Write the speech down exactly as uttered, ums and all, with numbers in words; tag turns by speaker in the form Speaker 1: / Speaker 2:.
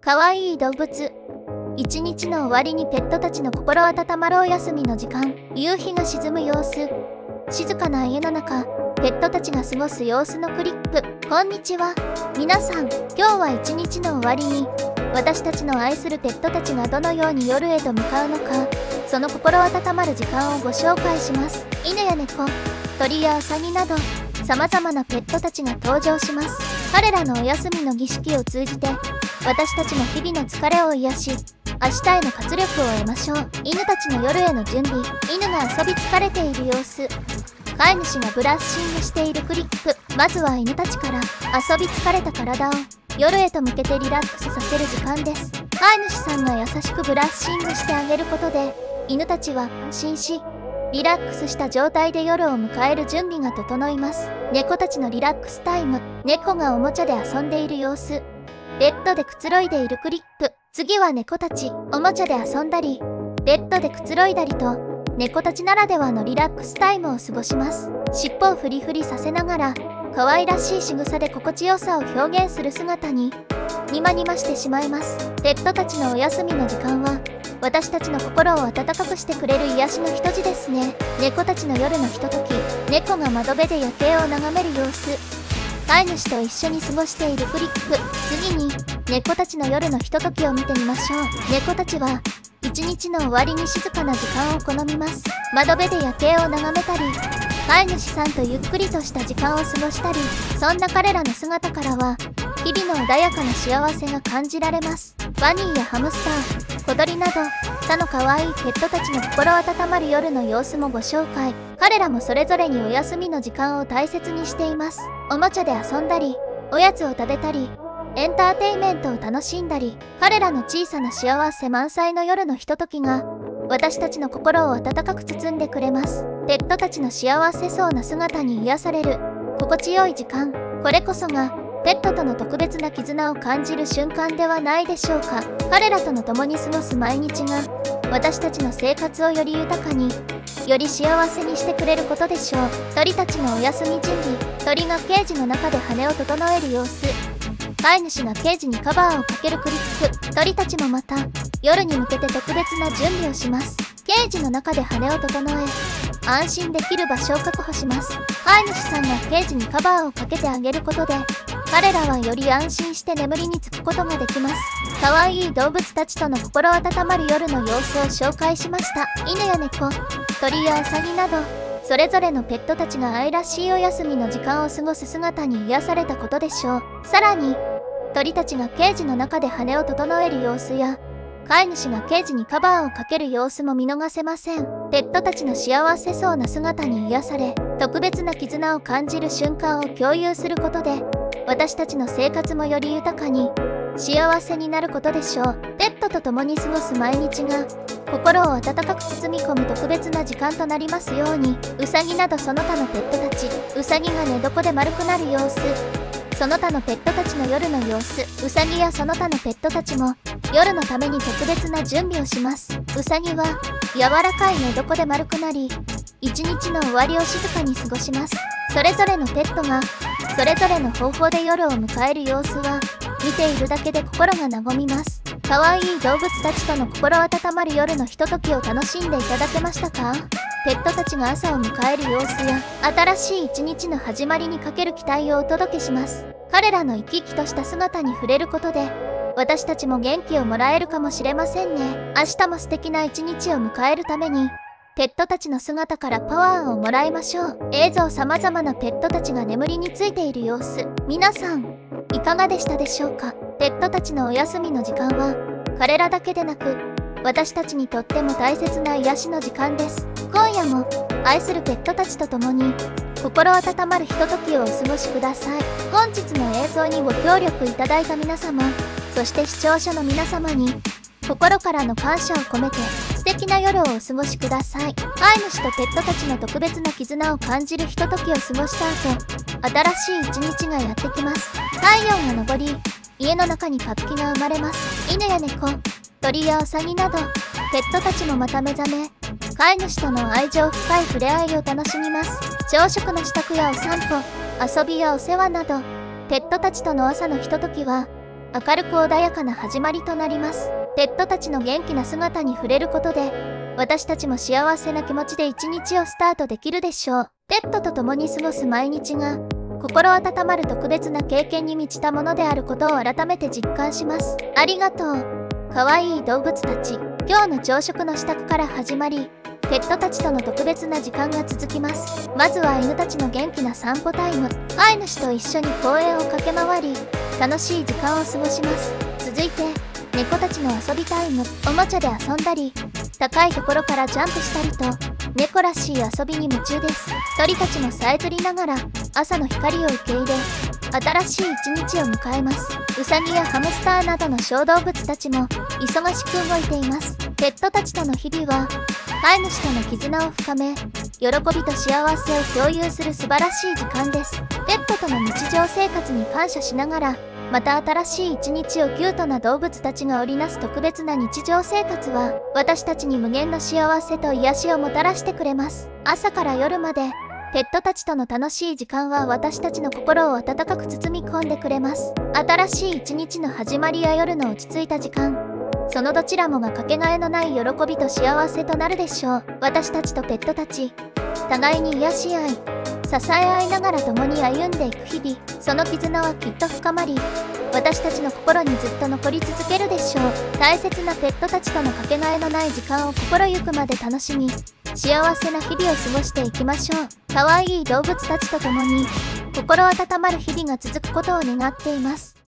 Speaker 1: かわいい動物。一日の終わりにペットたちの心温まるお休みの時間。夕日が沈む様子。静かな家の中、ペットたちが過ごす様子のクリップ。こんにちは。皆さん、今日は一日の終わりに、私たちの愛するペットたちがどのように夜へと向かうのか、その心温まる時間をご紹介します。犬や猫、鳥やウサギなど、様々なペットたちが登場します。彼らのお休みの儀式を通じて、私たちも日々の疲れを癒し、明日への活力を得ましょう。犬たちの夜への準備。犬が遊び疲れている様子。飼い主がブラッシングしているクリップ。まずは犬たちから遊び疲れた体を夜へと向けてリラックスさせる時間です。飼い主さんが優しくブラッシングしてあげることで、犬たちは安心し、リラックスした状態で夜を迎える準備が整います。猫たちのリラックスタイム。猫がおもちゃで遊んでいる様子。ベッドでくつろいでいるクリップ。次は猫たち、おもちゃで遊んだり、ベッドでくつろいだりと、猫たちならではのリラックスタイムを過ごします。尻尾をフリフリさせながら、可愛らしい仕草で心地よさを表現する姿に、ニマニマしてしまいます。ペットたちのお休みの時間は、私たちの心を温かくしてくれる癒しのひとじですね。猫たちの夜のひととき、猫が窓辺で夜景を眺める様子。飼い主と一緒に過ごしているクリップ。次に、猫たちの夜のひとときを見てみましょう。猫たちは、一日の終わりに静かな時間を好みます。窓辺で夜景を眺めたり、飼い主さんとゆっくりとした時間を過ごしたり、そんな彼らの姿からは、日々の穏やかな幸せが感じられます。ワニーやハムスター、小鳥など、他の可愛いペットたちの心温まる夜の様子もご紹介。彼らもそれぞれにお休みの時間を大切にしています。おもちゃで遊んだり、おやつを食べたり、エンターテインメントを楽しんだり、彼らの小さな幸せ満載の夜のひとときが、私たちの心を温かく包んでくれます。ペットたちの幸せそうな姿に癒される、心地よい時間。これこそが、ペットとの特別な絆を感じる瞬間ではないでしょうか。彼らとの共に過ごす毎日が、私たちの生活をより豊かに、より幸せにしてくれることでしょう。鳥たちのお休み準備。鳥がケージの中で羽を整える様子。飼い主がケージにカバーをかけるクリップ。鳥たちもまた、夜に向けて特別な準備をします。ケージの中で羽を整え、安心できる場所を確保します。飼い主さんがケージにカバーをかけてあげることで、彼らはより安心して眠りにつくことができます。可愛い動物たちとの心温まる夜の様子を紹介しました。犬や猫、鳥やウサギなど、それぞれのペットたちが愛らしいお休みの時間を過ごす姿に癒されたことでしょう。さらに、鳥たちがケージの中で羽を整える様子や、飼い主がケージにカバーをかける様子も見逃せません。ペットたちの幸せそうな姿に癒され、特別な絆を感じる瞬間を共有することで、私たちの生活もより豊かに、幸せになることでしょう。ペットと共に過ごす毎日が、心を温かく包み込む特別な時間となりますように。ウサギなどその他のペットたち、ウサギが寝床で丸くなる様子。その他のペットたちの夜の様子。ウサギやその他のペットたちも、夜のために特別な準備をします。ウサギは、柔らかい寝床で丸くなり、一日の終わりを静かに過ごします。それぞれのペットが、それぞれの方法で夜を迎える様子は、見ているだけで心が和みます。可愛い動物たちとの心温まる夜のひとときを楽しんでいただけましたか？ペットたちが朝を迎える様子や、新しい一日の始まりにかける期待をお届けします。彼らの生き生きとした姿に触れることで、私たちも元気をもらえるかもしれませんね。明日も素敵な一日を迎えるために、ペットたちの姿からパワーをもらいましょう。映像様々なペットたちが眠りについている様子。皆さん、いかがでしたでしょうか？ペットたちのお休みの時間は、彼らだけでなく、私たちにとっても大切な癒しの時間です。今夜も、愛するペットたちと共に、心温まるひとときをお過ごしください。本日の映像にご協力いただいた皆様、そして視聴者の皆様に、心からの感謝を込めて、素敵な夜をお過ごしください。飼い主とペットたちの特別な絆を感じるひとときを過ごした後、新しい一日がやってきます。太陽が昇り、家の中に活気が生まれます。犬や猫、鳥やウサギなど、ペットたちもまた目覚め、飼い主との愛情深い触れ合いを楽しみます。朝食の支度やお散歩、遊びやお世話など、ペットたちとの朝のひとときは、 明るく穏やかな始まりとなります。ペットたちの元気な姿に触れることで、私たちも幸せな気持ちで一日をスタートできるでしょう。ペットと共に過ごす毎日が心温まる特別な経験に満ちたものであることを改めて実感します。ありがとう。かわいい動物たち。今日の朝食の支度から始まり、ペットたちとの特別な時間が続きます。まずは犬たちの元気な散歩タイム。飼い主と一緒に公園を駆け回り、楽しい時間を過ごします。続いて、猫たちの遊びタイム。おもちゃで遊んだり、高いところからジャンプしたりと、猫らしい遊びに夢中です。鳥たちもさえずりながら、朝の光を受け入れ、新しい一日を迎えます。ウサギやハムスターなどの小動物たちも忙しく動いています。ペットたちとの日々は、飼い主との絆を深め、喜びと幸せを共有する素晴らしい時間です。ペットとの日常生活に感謝しながら、また新しい一日をキュートな動物たちが織りなす特別な日常生活は、私たちに無限の幸せと癒しをもたらしてくれます。朝から夜まで、ペットたちとの楽しい時間は私たちの心を温かく包み込んでくれます。新しい一日の始まりや夜の落ち着いた時間、そのどちらもがかけがえのない喜びと幸せとなるでしょう。私たちとペットたち、互いに癒し合い、支え合いながら共に歩んでいく日々、その絆はきっと深まり、私たちの心にずっと残り続けるでしょう。大切なペットたちとのかけがえのない時間を心ゆくまで楽しみ、幸せな日々を過ごしていきましょう。かわいい動物たちと共に、心温まる日々が続くことを願っています。